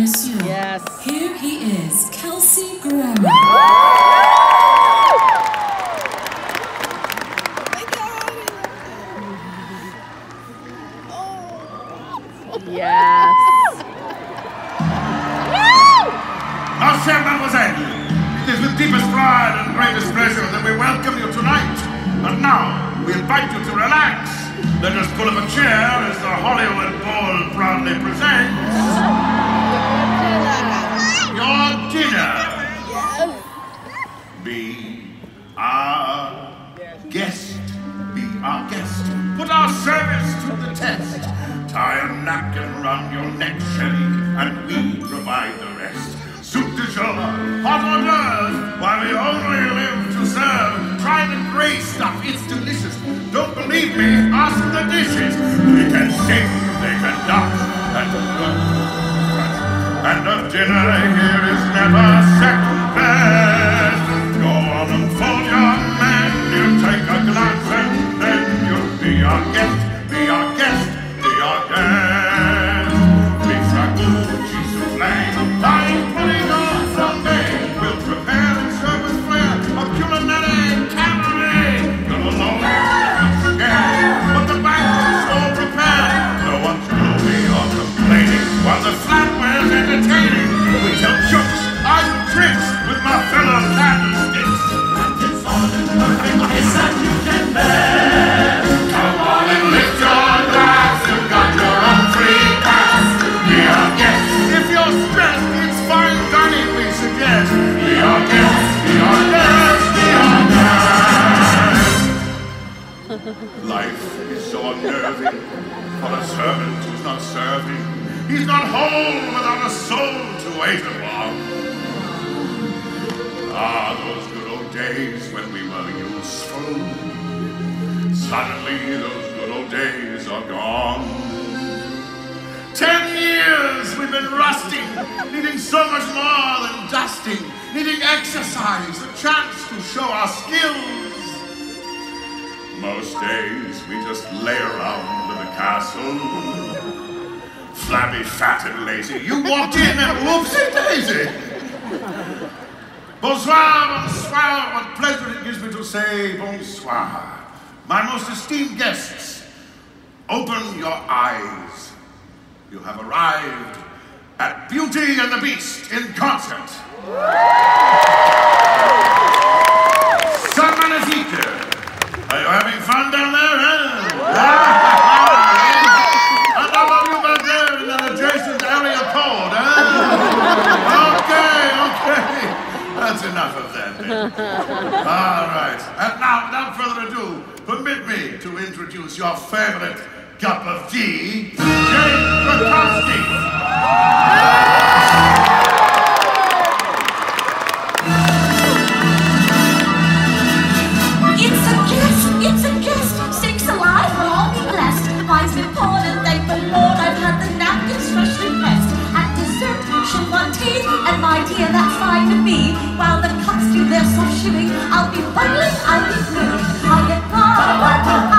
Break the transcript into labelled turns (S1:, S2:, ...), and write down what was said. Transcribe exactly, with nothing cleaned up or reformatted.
S1: monsieur.
S2: Yes.
S1: Here he is, Kelsey Grammer.
S2: Yes.
S3: Ma chère mademoiselle, it is with deepest pride and greatest pleasure that we welcome you tonight. And now, we invite you to relax. Let us pull up a chair as the Hollywood Bowl proudly presents your dinner. Be our guest. Be our guest. Put our service to the test. Tie a napkin around your neck, Shelly, and we provide the rest. Soup de jour, hot hors d'oeuvres, while we only live to serve. Try the gray stuff, it's delicious. Don't believe me, ask the dishes. They can sing, they can dance, and and the dinner here is never second best. Go on and fold your menu, take a glance, and then you'll be our guest, be our guest, be our guest. Beef ragout, cheese soufflé, fine pudding on Sunday. We'll prepare and serve with flair a culinary cabaret. Little alone, scared, but the banquet's all prepared. No one's gloomy or complaining while the flatware's entertaining. We tell jokes, I do tricks with my fellow candlesticks. And it's all in the kiss that you can bear. Come on and lift your glass, you've got your own free pass. Be our guest. If you're stressed, it's fine dining we suggest. Be our guest, be our guest, be our guest. Life is so unnerving for a servant who's not serving. He's not whole without a soul to wait upon. Ah, those good old days when we were useful. Suddenly those good old days are gone. Ten years we've been rusting, needing so much more than dusting, needing exercise, a chance to show our skills. Most days we just lay around in the castle, flabby, fat, and lazy. You walked in and whoopsie daisy. Bonsoir, bonsoir. What pleasure it gives me to say bonsoir. My most esteemed guests, open your eyes. You have arrived at Beauty and the Beast in concert. San Magnifique. Are you having fun down there, huh? And how about you back there in an adjacent area code, huh? Okay, okay. That's enough of that, then. All right. And now, without further ado, permit me to introduce your favorite cup of tea, Jane Krakowski.
S4: It's a guest, it's a guest. Six alive, we'll all be blessed. Mine's been poured and thank the Lord I've had the napkins freshly pressed. At dessert, she'll want tea, and my dear, that's fine with me. While the cups do their soft shivving, I'll be bubbling, I'll be brewing. I'll get far,